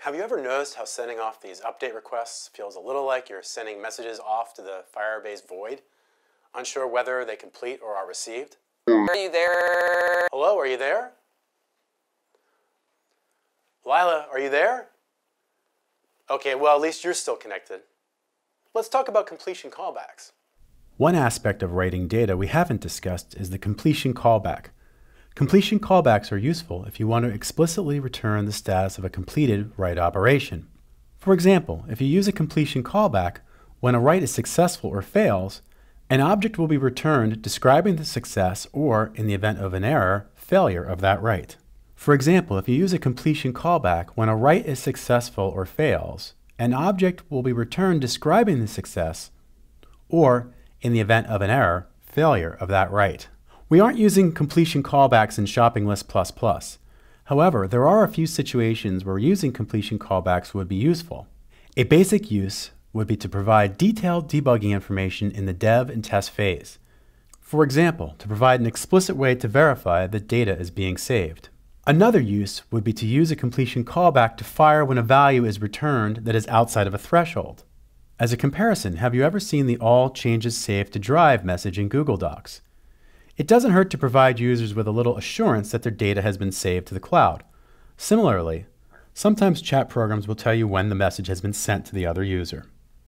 Have you ever noticed how sending off these update requests feels a little like you're sending messages off to the Firebase void, unsure whether they complete or are received? Are you there? Hello, are you there? Lila, are you there? Okay, well, at least you're still connected. Let's talk about completion callbacks. One aspect of writing data we haven't discussed is the completion callback. Completion callbacks are useful if you want to explicitly return the status of a completed write operation. For example, if you use a completion callback, when a write is successful or fails, an object will be returned describing the success or, in the event of an error, failure of that write. For example, if you use a completion callback, when a write is successful or fails, an object will be returned describing the success or, in the event of an error, failure of that write. We aren't using completion callbacks in Shopping List++. However, there are a few situations where using completion callbacks would be useful. A basic use would be to provide detailed debugging information in the dev and test phase. For example, to provide an explicit way to verify that data is being saved. Another use would be to use a completion callback to fire when a value is returned that is outside of a threshold. As a comparison, have you ever seen the All Changes Saved to Drive message in Google Docs? It doesn't hurt to provide users with a little assurance that their data has been saved to the cloud. Similarly, sometimes chat programs will tell you when the message has been sent to the other user.